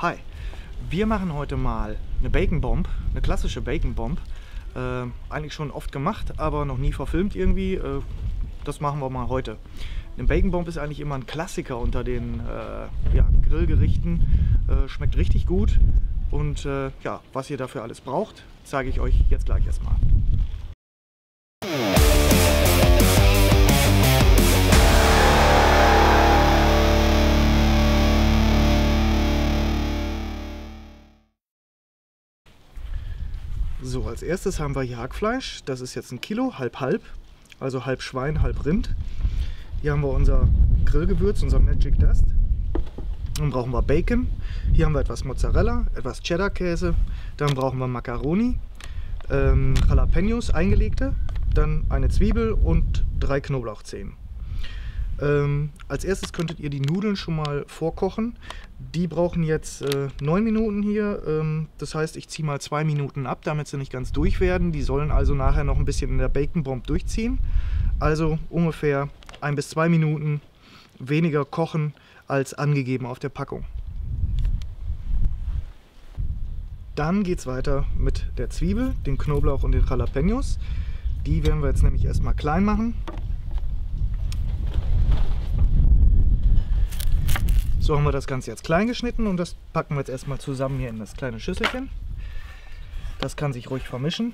Hi, wir machen heute mal eine Bacon Bomb, eine klassische Bacon Bomb. Eigentlich schon oft gemacht, aber noch nie verfilmt irgendwie. Das machen wir mal heute. Eine Bacon Bomb ist eigentlich immer ein Klassiker unter den Grillgerichten. Schmeckt richtig gut und ja, was ihr dafür alles braucht, zeige ich euch jetzt gleich erstmal. So, als erstes haben wir hier Hackfleisch. Das ist jetzt 1 Kilo, halb-halb, also halb Schwein, halb Rind. Hier haben wir unser Grillgewürz, unser Magic Dust. Dann brauchen wir Bacon. Hier haben wir etwas Mozzarella, etwas Cheddar-Käse. Dann brauchen wir Macaroni, Jalapenos eingelegte, dann eine Zwiebel und 3 Knoblauchzehen. Als erstes könntet ihr die Nudeln schon mal vorkochen. Die brauchen jetzt 9 Minuten hier. Das heißt, ich ziehe mal 2 Minuten ab, damit sie nicht ganz durch werden. Die sollen also nachher noch ein bisschen in der Bacon Bomb durchziehen. Also ungefähr 1 bis 2 Minuten weniger kochen als angegeben auf der Packung. Dann geht es weiter mit der Zwiebel, dem Knoblauch und den Jalapenos. Die werden wir jetzt nämlich erstmal klein machen. So haben wir das Ganze jetzt klein geschnitten und das packen wir jetzt erstmal zusammen hier in das kleine Schüsselchen. Das kann sich ruhig vermischen.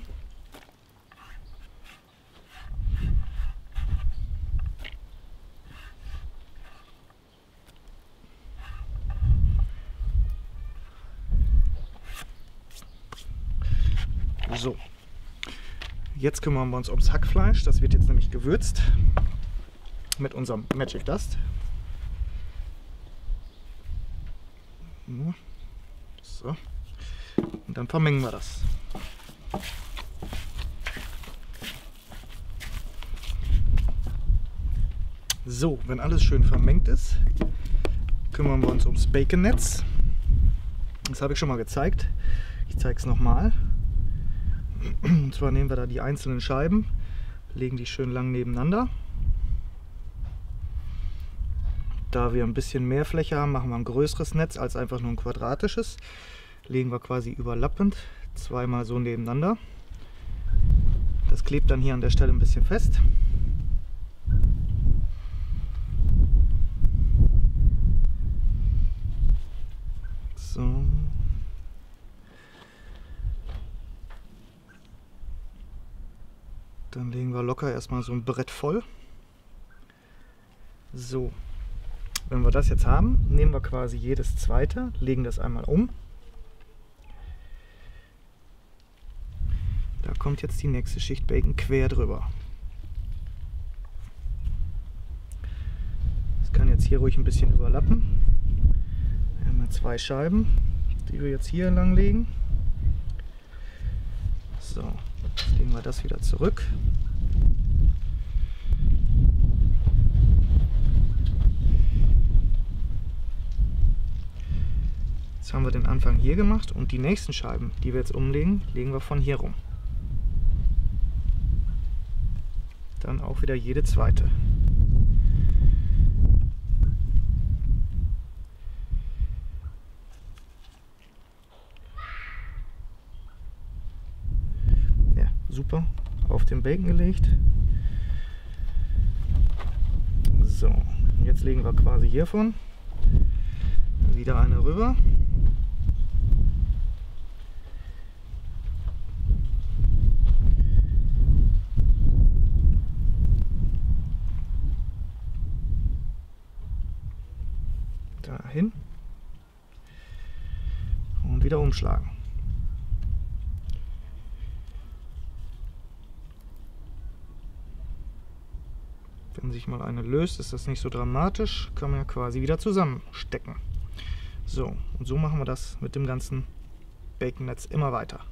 So, jetzt kümmern wir uns ums Hackfleisch. Das wird jetzt nämlich gewürzt mit unserem Magic Dust. So. Und dann vermengen wir das. So, wenn alles schön vermengt ist, kümmern wir uns ums Baconnetz. Das habe ich schon mal gezeigt. Ich zeige es nochmal. Und zwar nehmen wir da die einzelnen Scheiben, legen die schön lang nebeneinander. Da wir ein bisschen mehr Fläche haben, machen wir ein größeres Netz als einfach nur ein quadratisches. Legen wir quasi überlappend zweimal so nebeneinander. Das klebt dann hier an der Stelle ein bisschen fest. So. Dann legen wir locker erstmal so ein Brett voll. So. Wenn wir das jetzt haben, nehmen wir quasi jedes zweite, legen das einmal um. Da kommt jetzt die nächste Schicht Bacon quer drüber. Das kann jetzt hier ruhig ein bisschen überlappen. Wir haben 2 Scheiben, die wir jetzt hier lang legen. So, jetzt legen wir das wieder zurück. Jetzt haben wir den Anfang hier gemacht und die nächsten Scheiben, die wir jetzt umlegen, legen wir von hier rum. Dann auch wieder jede zweite. Ja, super. Auf den Bacon gelegt. So, jetzt legen wir quasi hiervon wieder eine rüber. Dahin und wieder umschlagen. Wenn sich mal eine löst, ist das nicht so dramatisch, kann man ja quasi wieder zusammenstecken. So, und so machen wir das mit dem ganzen Baconnetz immer weiter.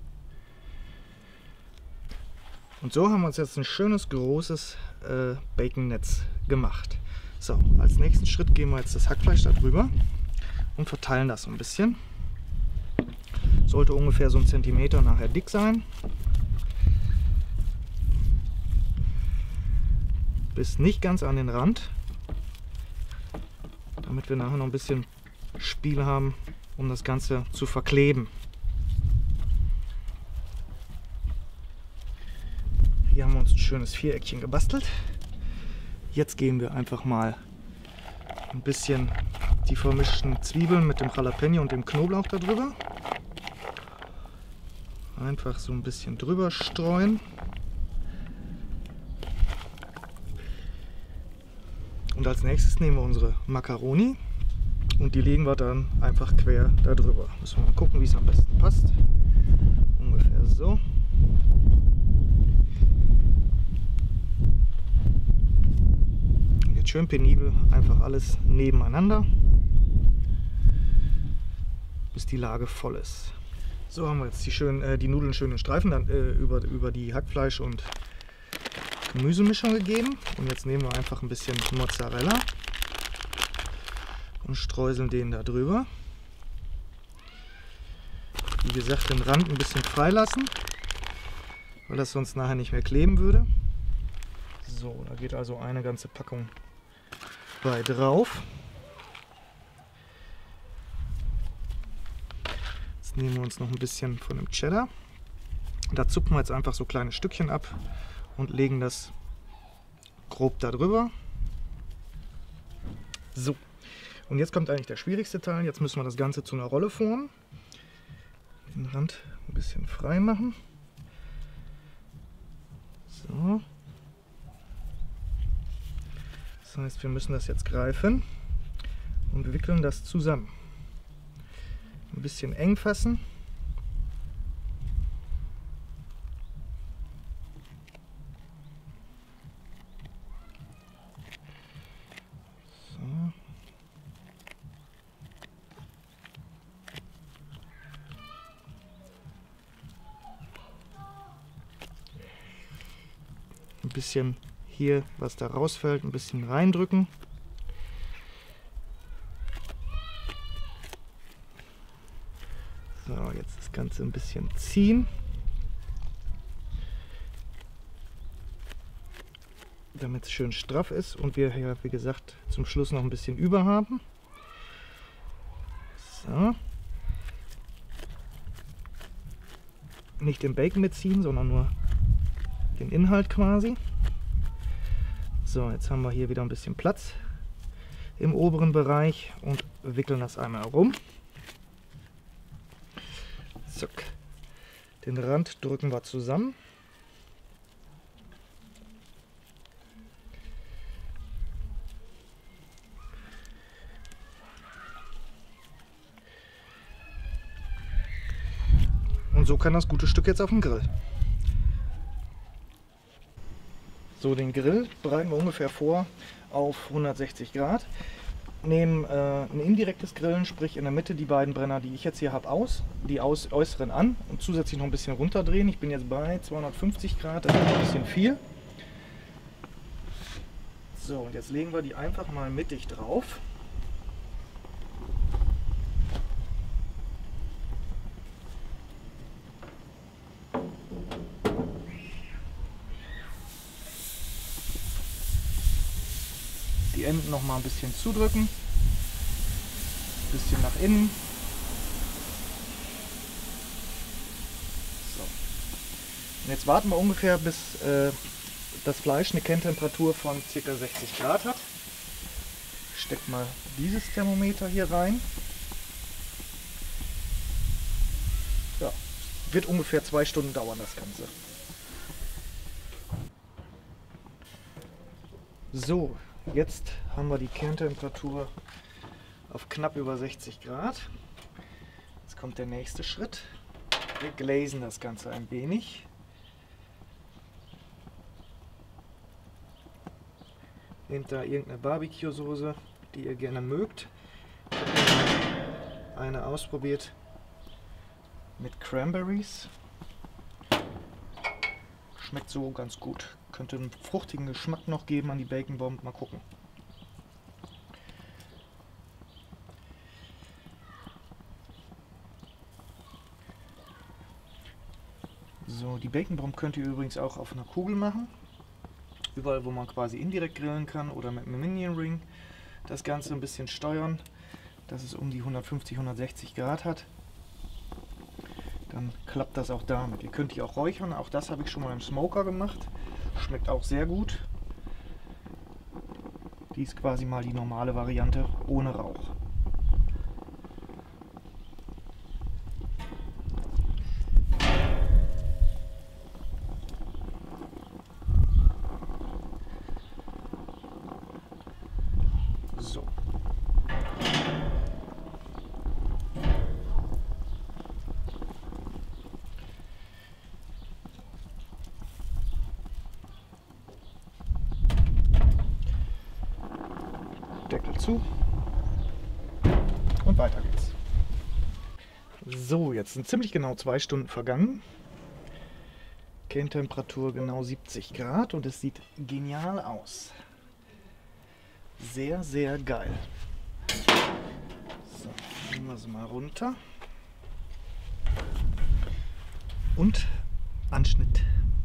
Und so haben wir uns jetzt ein schönes großes Baconnetz gemacht. So, als nächsten Schritt geben wir jetzt das Hackfleisch da drüber und verteilen das so ein bisschen. Sollte ungefähr so 1 Zentimeter nachher dick sein. Bis nicht ganz an den Rand, damit wir nachher noch ein bisschen Spiel haben um das Ganze zu verkleben. Hier haben wir uns ein schönes Viereckchen gebastelt. Jetzt geben wir einfach mal ein bisschen die vermischten Zwiebeln mit dem Jalapeno und dem Knoblauch darüber. Einfach so ein bisschen drüber streuen. Und als nächstes nehmen wir unsere Macaroni und die legen wir dann einfach quer darüber. Müssen wir mal gucken, wie es am besten passt. Ungefähr so. Und jetzt schön penibel einfach alles nebeneinander, bis die Lage voll ist. So haben wir jetzt die Nudeln schön in Streifen dann, über die Hackfleisch- und Gemüsemischung gegeben. Und jetzt nehmen wir einfach ein bisschen Mozzarella und streuseln den da drüber. Wie gesagt, den Rand ein bisschen freilassen, weil das sonst nachher nicht mehr kleben würde. So, da geht also eine ganze Packung bei drauf. Jetzt nehmen wir uns noch ein bisschen von dem Cheddar. Da zupfen wir jetzt einfach so kleine Stückchen ab und legen das grob da drüber. So, und jetzt kommt eigentlich der schwierigste Teil. Jetzt müssen wir das Ganze zu einer Rolle formen. Den Rand ein bisschen frei machen. So. Das heißt, wir müssen das jetzt greifen und wickeln das zusammen. Ein bisschen eng fassen. Ein bisschen hier, was da rausfällt, ein bisschen reindrücken. So, jetzt das Ganze ein bisschen ziehen, damit es schön straff ist und wir hier, wie gesagt, zum Schluss noch ein bisschen über haben. So. Nicht den Bacon mitziehen, sondern nur den Inhalt quasi. So, jetzt haben wir hier wieder ein bisschen Platz im oberen Bereich und wickeln das einmal herum. Zack. Den Rand drücken wir zusammen. Und so kann das gute Stück jetzt auf dem Grill. So, den Grill bereiten wir ungefähr vor auf 160 Grad. Nehmen ein indirektes Grillen, sprich in der Mitte die beiden Brenner, die ich jetzt hier habe, die äußeren an und zusätzlich noch ein bisschen runterdrehen. Ich bin jetzt bei 250 Grad, das ist ein bisschen viel. So, und jetzt legen wir die einfach mal mittig drauf. Die Enden noch mal ein bisschen zudrücken, ein bisschen nach innen. So. Und jetzt warten wir ungefähr, bis das Fleisch eine Kerntemperatur von ca. 60 Grad hat. Ich stecke mal dieses Thermometer hier rein. Ja, wird ungefähr 2 Stunden dauern, das Ganze. So. Jetzt haben wir die Kerntemperatur auf knapp über 60 Grad. Jetzt kommt der nächste Schritt. Wir glasen das Ganze ein wenig. Nehmt da irgendeine Barbecue-Soße, die ihr gerne mögt. Ich habe eine ausprobiert mit Cranberries. Schmeckt so ganz gut. Könnte einen fruchtigen Geschmack noch geben an die Bacon Bomb. Mal gucken. So, die Bacon Bomb könnt ihr übrigens auch auf einer Kugel machen. Überall, wo man quasi indirekt grillen kann oder mit einem Minion Ring das Ganze ein bisschen steuern. dass es um die 150, 160 Grad hat. Dann klappt das auch damit. Ihr könnt die auch räuchern, auch das habe ich schon mal im Smoker gemacht. Schmeckt auch sehr gut. Die ist quasi mal die normale Variante ohne Rauch. So. Deckel zu und weiter geht's. So, jetzt sind ziemlich genau 2 Stunden vergangen. Kerntemperatur genau 70 Grad und es sieht genial aus. Sehr, sehr geil. So, nehmen wir sie mal runter. Und Anschnitt.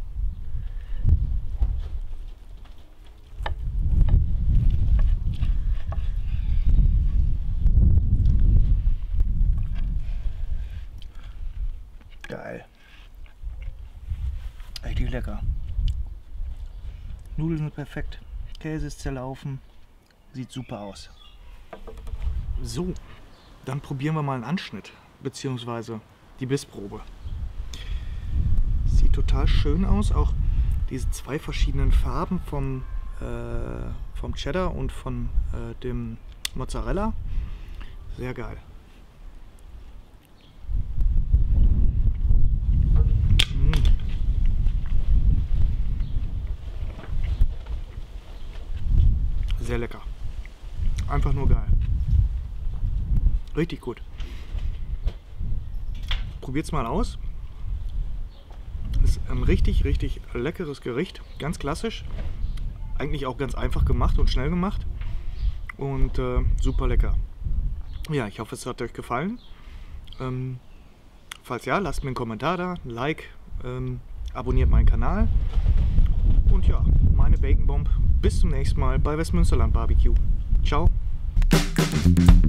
Geil. Richtig lecker. Nudeln sind perfekt. Käse ist zerlaufen. Sieht super aus. So, dann probieren wir mal einen Anschnitt, beziehungsweise die Bissprobe. Sieht total schön aus. Auch diese 2 verschiedenen Farben vom Cheddar und von dem Mozzarella. Sehr geil. Sehr lecker. Einfach nur geil. Richtig gut. Probiert's mal aus. Ist ein richtig, richtig leckeres Gericht. Ganz klassisch. Eigentlich auch ganz einfach gemacht und schnell gemacht. Und super lecker. Ja, ich hoffe, es hat euch gefallen. Falls ja, lasst mir einen Kommentar da, ein Like, abonniert meinen Kanal. Und ja, meine Bacon Bomb. Bis zum nächsten Mal bei Westmünsterland Barbecue. Ciao.